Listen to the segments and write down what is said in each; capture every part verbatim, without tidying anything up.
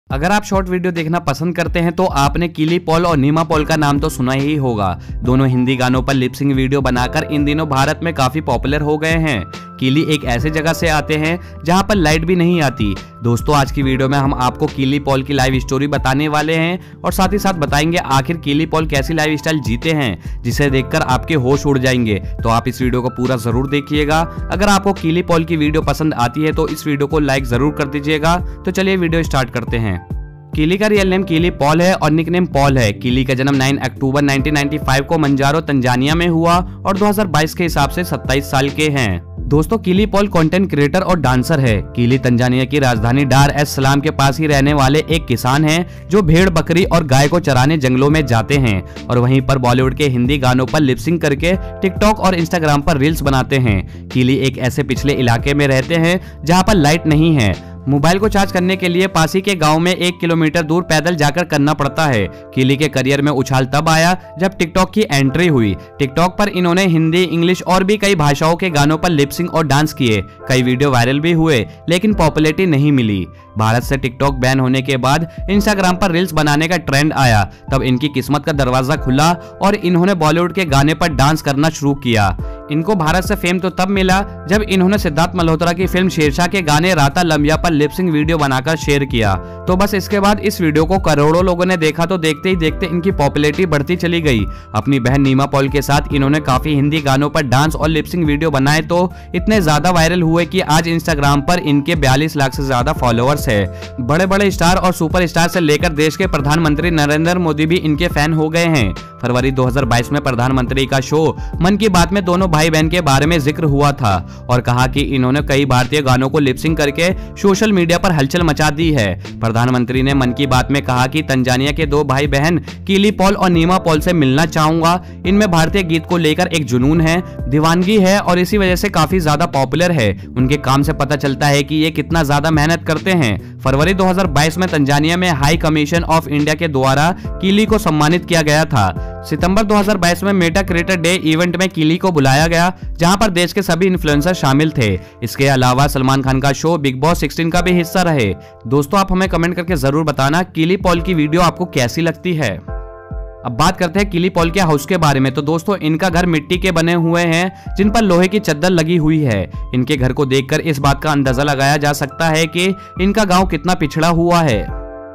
अगर आप short video देखना पसंद करते हैं तो आपने किली पॉल और नीमा पॉल का नाम तो सुना ही होगा। दोनों हिंदी गानों पर लिपसिंग वीडियो बनाकर इन दिनों भारत में काफी पॉपुलर हो गए हैं। किली एक ऐसे जगह से आते हैं जहां पर लाइट भी नहीं आती। दोस्तों आज की वीडियो में हम आपको किली पॉल की लाइव स्टोरी बताने वाले हैं और साथ ही साथ बताएंगे आखिर किली पॉल कैसी लाइफ स्टाइल जीते हैं जिसे देखकर आपके होश उड़ जाएंगे। तो आप इस वीडियो को पूरा जरूर देखिएगा। अगर आपको किली पॉल की वीडियो पसंद आती है तो इस वीडियो को लाइक जरूर कर दीजिएगा। तो चलिए वीडियो स्टार्ट करते हैं। किली का रियल नेम किली पॉल है और निकनेम पॉल है। किली का जन्म नौ अक्टूबर उन्नीस सौ पचानवे को मंजारो तंजानिया में हुआ और दो हज़ार बाईस के हिसाब से सत्ताईस साल के हैं। दोस्तों किली पॉल कंटेंट क्रिएटर और डांसर है। किली तंजानिया की राजधानी डार एस सलाम के पास ही रहने वाले एक किसान हैं जो भेड़ बकरी और गाय को चराने जंगलों में जाते हैं और वहीं पर बॉलीवुड के हिंदी गानों पर लिपसिंग करके टिकटॉक और इंस्टाग्राम पर रील्स बनाते हैं। किली एक ऐसे पिछले इलाके में रहते हैं जहां पर लाइट नहीं है। मोबाइल को चार्ज करने के लिए पास ही के गांव में एक किलोमीटर दूर पैदल जाकर करना पड़ता है। किली के करियर में उछाल तब आया जब टिकटॉक की एंट्री हुई। टिकटॉक पर इन्होंने हिंदी, इंग्लिश और भी कई भाषाओं के गानों पर लिपसिंग और डांस किए। कई वीडियो वायरल भी हुए लेकिन पॉपुलैरिटी नहीं मिली। भारत से टिकटॉक बैन होने के बाद इंस्टाग्राम पर रील्स बनाने का ट्रेंड आया। तब इनकी किस्मत का दरवाजा खुला और इन्होंने बॉलीवुड के गाने पर डांस करना शुरू किया। इनको भारत से फेम तो तब मिला जब इन्होंने सिद्धार्थ मल्होत्रा की फिल्म शेरशाह के गाने राता लम्बिया पर लिपसिंग वीडियो बनाकर शेयर किया। तो बस इसके बाद इस वीडियो को करोड़ों लोगों ने देखा तो देखते ही देखते इनकी पॉपुलैरिटी बढ़ती चली गई। अपनी बहन नीमा पॉल के साथ इन्होंने काफी हिंदी गानों पर डांस और लिपसिंग वीडियो बनाए तो इतने ज्यादा वायरल हुए कि आज इंस्टाग्राम पर इनके बयालीस लाख से ज्यादा फॉलोअर्स है। बड़े बड़े स्टार और सुपर स्टार से लेकर देश के प्रधानमंत्री नरेंद्र मोदी भी इनके फैन हो गए हैं। फरवरी दो हज़ार बाईस में प्रधानमंत्री का शो मन की बात में दोनों भाई बहन के बारे में जिक्र हुआ था और कहा कि इन्होंने कई भारतीय गानों को लिपसिंग करके सोशल मीडिया पर हलचल मचा दी है। प्रधानमंत्री ने मन की बात में कहा कि तंजानिया के दो भाई बहन किली पॉल और नीमा पॉल से मिलना चाहूंगा। इनमें भारतीय गीत को लेकर एक जुनून है, दीवानगी है और इसी वजह से काफी ज्यादा पॉपुलर है। उनके काम से पता चलता है कि ये कितना ज्यादा मेहनत करते हैं। फरवरी दो हज़ार बाईस में तंजानिया में हाई कमीशन ऑफ इंडिया के द्वारा किली को सम्मानित किया गया था। सितंबर दो हज़ार बाईस में मेटा क्रिएटर डे इवेंट में किली को बुलाया गया जहां पर देश के सभी इन्फ्लुएंसर शामिल थे। इसके अलावा सलमान खान का शो बिग बॉस सोलह का भी हिस्सा रहे। दोस्तों आप हमें कमेंट करके जरूर बताना किली पॉल की वीडियो आपको कैसी लगती है। अब बात करते हैं किली पॉल के हाउस के बारे में। तो दोस्तों इनका घर मिट्टी के बने हुए हैं जिन पर लोहे की चद्दर लगी हुई है। इनके घर को देखकर इस बात का अंदाजा लगाया जा सकता है कि इनका गांव कितना पिछड़ा हुआ है।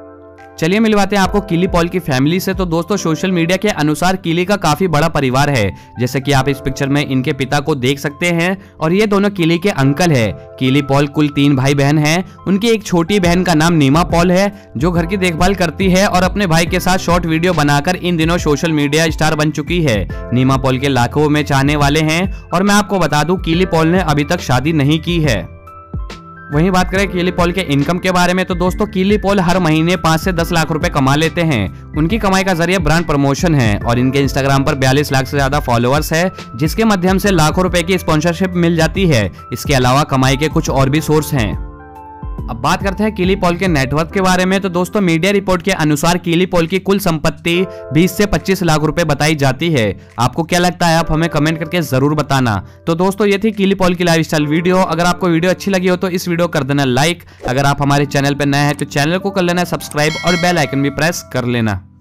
चलिए मिलवाते हैं आपको किली पॉल की फैमिली से। तो दोस्तों सोशल मीडिया के अनुसार किली का काफी बड़ा परिवार है। जैसे कि आप इस पिक्चर में इनके पिता को देख सकते हैं और ये दोनों किली के अंकल है। किली पॉल कुल तीन भाई बहन हैं। उनकी एक छोटी बहन का नाम नीमा पॉल है जो घर की देखभाल करती है और अपने भाई के साथ शॉर्ट वीडियो बनाकर इन दिनों सोशल मीडिया स्टार बन चुकी है। नीमा पॉल के लाखों में चाहने वाले हैं और मैं आपको बता दूं किली पॉल ने अभी तक शादी नहीं की है। वहीं बात करें किली पॉल के इनकम के बारे में तो दोस्तों किली पॉल हर महीने पाँच से दस लाख रुपए कमा लेते हैं। उनकी कमाई का जरिया ब्रांड प्रमोशन है और इनके इंस्टाग्राम पर बयालीस लाख से ज्यादा फॉलोअर्स है जिसके माध्यम से लाखों रुपए की स्पॉन्सरशिप मिल जाती है। इसके अलावा कमाई के कुछ और भी सोर्स हैं। अब बात करते हैं किली पॉल के नेटवर्थ के बारे में। तो दोस्तों मीडिया रिपोर्ट के अनुसार किली पॉल की कुल संपत्ति बीस से पच्चीस लाख रुपए बताई जाती है। आपको क्या लगता है आप हमें कमेंट करके जरूर बताना। तो दोस्तों ये थी किली पॉल की लाइफस्टाइल वीडियो। अगर आपको वीडियो अच्छी लगी हो तो इस वीडियो कर देना लाइक। अगर आप हमारे चैनल पर नए हैं तो चैनल को कर लेना सब्सक्राइब और बेल आइकन भी प्रेस कर लेना।